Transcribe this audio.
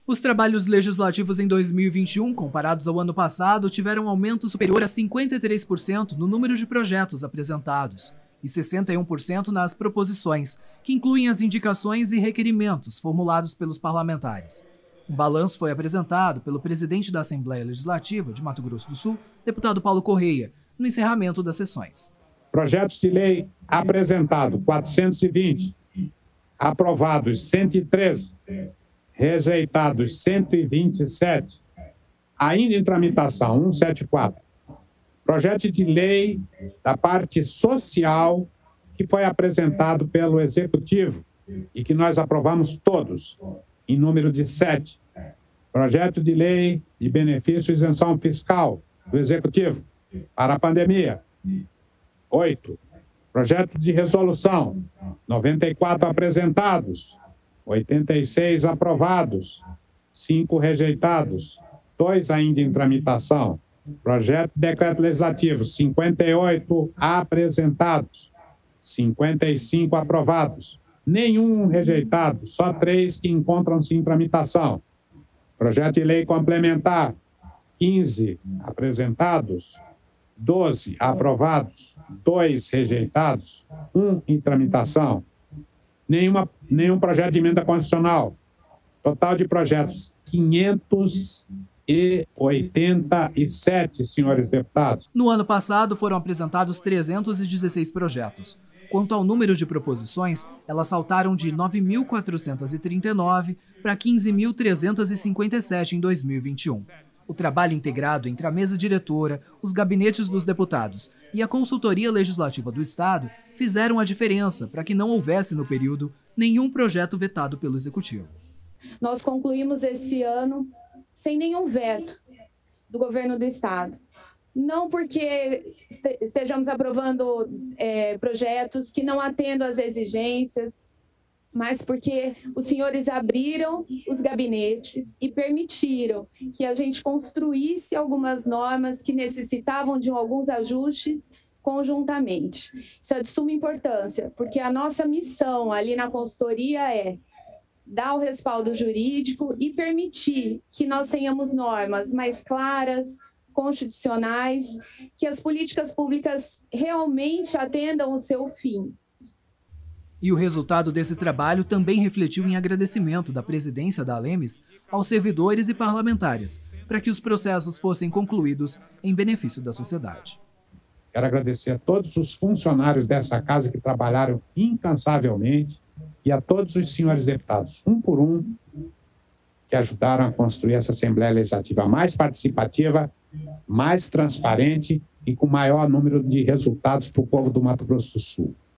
Os trabalhos legislativos em 2021, comparados ao ano passado, tiveram um aumento superior a 53% no número de projetos apresentados e 61% nas proposições, que incluem as indicações e requerimentos formulados pelos parlamentares. Um balanço foi apresentado pelo presidente da Assembleia Legislativa de Mato Grosso do Sul, deputado Paulo Correia, no encerramento das sessões. Projetos de lei apresentados, 420, aprovados, 113, rejeitados, 127, ainda em tramitação, 174. Projeto de lei da parte social que foi apresentado pelo Executivo e que nós aprovamos todos, em número de 7. Projeto de lei de benefício e isenção fiscal do Executivo para a pandemia, 8. Projeto de resolução, 94 apresentados, 86 aprovados, 5 rejeitados, 2 ainda em tramitação. Projeto de decreto legislativo, 58 apresentados, 55 aprovados, nenhum rejeitado, só 3 que encontram-se em tramitação. Projeto de lei complementar, 15 apresentados, 12 aprovados, 2 rejeitados, 1 em tramitação. Nenhum projeto de emenda constitucional. Total de projetos, 587, senhores deputados. No ano passado, foram apresentados 316 projetos. Quanto ao número de proposições, elas saltaram de 9.439 para 15.357 em 2021. O trabalho integrado entre a mesa diretora, os gabinetes dos deputados e a consultoria legislativa do Estado fizeram a diferença para que não houvesse no período nenhum projeto vetado pelo Executivo. Nós concluímos esse ano sem nenhum veto do governo do Estado. Não porque estejamos aprovando projetos que não atendam às exigências, mas porque os senhores abriram os gabinetes e permitiram que a gente construísse algumas normas que necessitavam de alguns ajustes conjuntamente. Isso é de suma importância, porque a nossa missão ali na consultoria é dar o respaldo jurídico e permitir que nós tenhamos normas mais claras, constitucionais, que as políticas públicas realmente atendam o seu fim. E o resultado desse trabalho também refletiu em agradecimento da presidência da Alemes aos servidores e parlamentares, para que os processos fossem concluídos em benefício da sociedade. Quero agradecer a todos os funcionários dessa casa que trabalharam incansavelmente e a todos os senhores deputados, um por um, que ajudaram a construir essa Assembleia Legislativa mais participativa, mais transparente e com maior número de resultados para o povo do Mato Grosso do Sul.